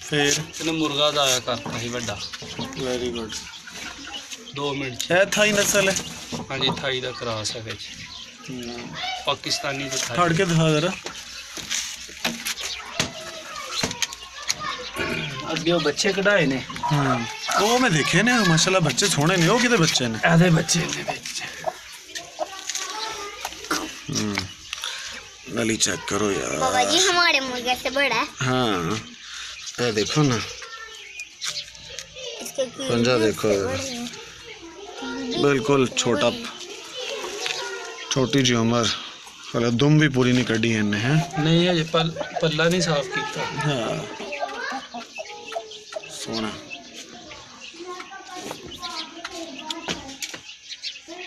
फिर ਇਹਨੇ ਮੁਰਗਾ ਦਾ ਆਇਆ ਕਰਤਾ ਸੀ ਵੱਡਾ। Very good. 2 ਮਿੰਟ ਚ। है थाई नस्ल है। ਹਾਂਜੀ ਥਾਈ ਦਾ ਕਰਾਸ ਹੈ ਵਿੱਚ ਪਾਕਿस्तानी ਤੇ थाई। फाड़ के दिखा जरा। ਅੱਗੇ ਉਹ ਬੱਚੇ ਕਢਾਏ ਨੇ। वो मैं देखे ने माशाल्लाह बच्चे सोने नहीं हो किते बच्चे ने। ਇਹਦੇ ਬੱਚੇ ਨੇ ਵਿੱਚ। नली चेक करो यार। बाबा जी हमारे मुर्गे से बड़ा है। हाँ ये देखो ना इसके पंजा देखो बिल्कुल छोटा छोटी जी उम्र हाले दुम भी पूरी नहीं कड़ी है इन्हें हैं। ਨਹੀਂ ਹਜੇ ਪੱਲਾ ਨਹੀਂ ਸਾਫ਼ ਕੀਤਾ। हाँ सोना